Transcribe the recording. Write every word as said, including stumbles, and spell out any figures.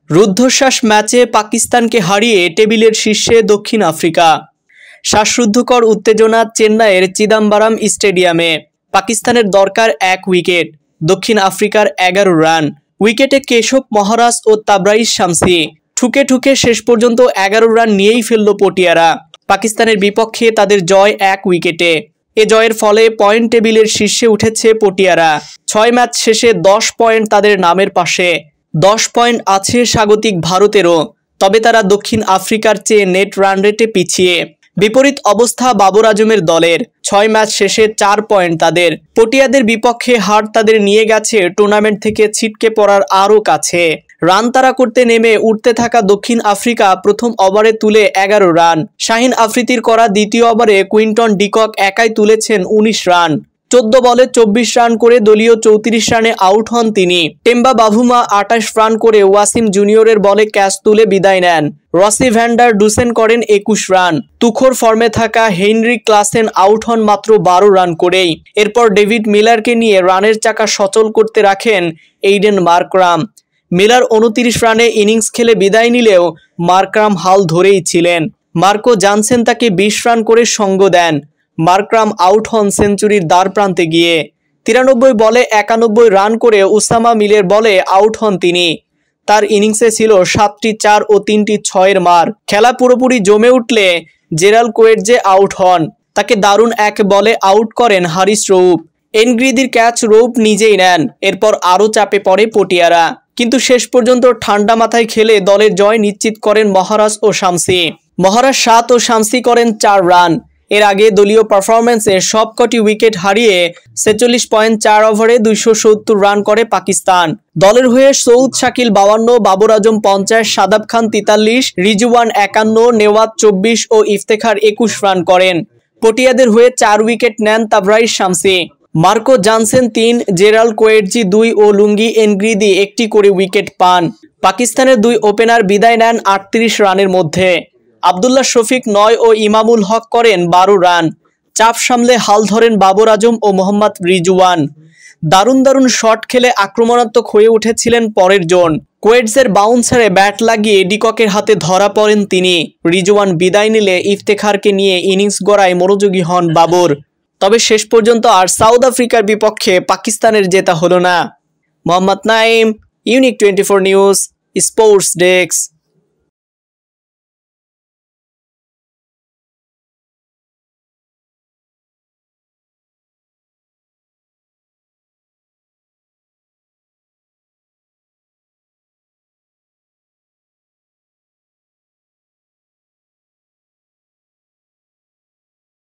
রুদ্ধশ্বাস ম্যাচে পাকিস্তানকে হারিয়ে টেবিলের শীর্ষে দক্ষিণ আফ্রিকা। শ্বাসরুদ্ধকর উত্তেজনা চেন্নাইয়ের চিদাম্বরম স্টেডিয়ামে। পাকিস্তানের দরকার এক উইকেট, দক্ষিণ আফ্রিকার এগারো রান। উইকেটে কেশব মহারাজ ও তাবরাইশ শামসি। ঠুকে ঠুকে শেষ পর্যন্ত এগারো রান নিয়েই ফেলল পটিয়ারা। পাকিস্তানের বিপক্ষে তাদের জয় এক উইকেটে। এ জয়ের ফলে পয়েন্ট টেবিলের শীর্ষে উঠেছে পটিয়ারা। ছয় ম্যাচ শেষে দশ পয়েন্ট তাদের নামের পাশে। দশ পয়েন্ট আছে স্বাগতিক ভারতেরও, তবে তারা দক্ষিণ আফ্রিকার চেয়ে নেট রান রেটে পিছিয়ে। বিপরীত অবস্থা বাবর আজমের দলের। ছয় ম্যাচ শেষে চার পয়েন্ট তাদের। পটিয়াদের বিপক্ষে হার তাদের নিয়ে গেছে টুর্নামেন্ট থেকে ছিটকে পড়ার আরও কাছে। রান তাড়া করতে নেমে উঠতে থাকা দক্ষিণ আফ্রিকা প্রথম ওভারে তুলে এগারো রান। শাহিন আফ্রিদির করা দ্বিতীয় ওভারে কুইন্টন ডিকক একাই তুলেছেন উনিশ রান। চোদ্দ বলে চব্বিশ রান করে দলীয় চৌত্রিশ রানে আউট হন তিনি। টেম্বা বাভুমা আটাশ রান করে ওয়াসিম জুনিয়রের বলে ক্যাচ তুলে বিদায় নেন। রসি ভ্যান্ডার ডুসেন করেন একুশ রান। তুখোর ফর্মে থাকা হেনরিক ক্লাসেন আউট হন মাত্র বারো রান করেই। এরপর ডেভিড মিলারকে নিয়ে রানের চাকা সচল করতে রাখেন এইডেন মার্করাম। মিলার উনত্রিশ রানে ইনিংস খেলে বিদায় নিলেও মার্করাম হাল ধরেই ছিলেন। মার্কো জানসেন তাকে বিশ রান করে সঙ্গ দেন। মার্করাম আউট হন সেঞ্চুরির দ্বার প্রান্তে গিয়ে। তিরানব্বই বলে একানব্বই রান করে উসামা মিলের বলে আউট হন তিনি। তার ইনিংসে ছিল সাতটি চার ও তিনটি ছয়ের মার। খেলা পুরোপুরি জমে উঠলে জেরাল কোয়েটজে আউট হন। তাকে দারুণ এক বলে আউট করেন হারিস রৌফ। এনগ্রিদির ক্যাচ রৌফ নিজেই নেন। এরপর আরও চাপে পড়ে পটিয়ারা, কিন্তু শেষ পর্যন্ত ঠান্ডা মাথায় খেলে দলের জয় নিশ্চিত করেন মহারাজ ও শামসি। মহারাজ সাত ও শামসি করেন চার রান। এর আগে দলীয় পারফরম্যান্সে সবকটি উইকেট হারিয়ে ছেচল্লিশ পয়েন্ট চার ওভারে দুইশো সত্তর রান করে পাকিস্তান। দলের হয়ে সৌদ শাকিল বাউান্ন, বাবর আজম পঞ্চাশ, শাদাব খান তেতাল্লিশ, রিজওয়ান একান্ন, নেওয়াজ চব্বিশ ও ইফতেখার একুশ রান করেন। পটিয়াদের হয়ে চার উইকেট নেন তাবরাইশ শামসি। মার্কো জানসেন তিন, জেরাল কোয়েটজি দুই ও লুঙ্গি এনগ্রিদি একটি করে উইকেট পান। পাকিস্তানের দুই ওপেনার বিদায় নেন আটত্রিশ রানের মধ্যে। আবদুল্লাহ শফিক নয় ও ইমামুল হক করেন বারো রান। চাপ সামলে হাল ধরেন বাবর আজম ও মোহাম্মদ রিজওয়ান। দারুণ দারুণ শট খেলে আক্রমণাত্মক হয়ে উঠেছিলেন পরের জন। কোয়েটসের বাউন্সারে ব্যাট লাগিয়ে ডিককের হাতে ধরা পড়েন তিনি। রিজওয়ান বিদায় নিলে ইফতেখারকে নিয়ে ইনিংস গড়ায় মনোযোগী হন বাবর। তবে শেষ পর্যন্ত আর সাউথ আফ্রিকার বিপক্ষে পাকিস্তানের জেতা হলো না। Mohammad Naim, Unique twenty four news, sports desk.